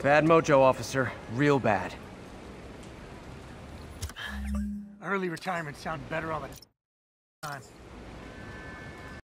Bad mojo, officer. Real bad. Early retirement sounds better all the time.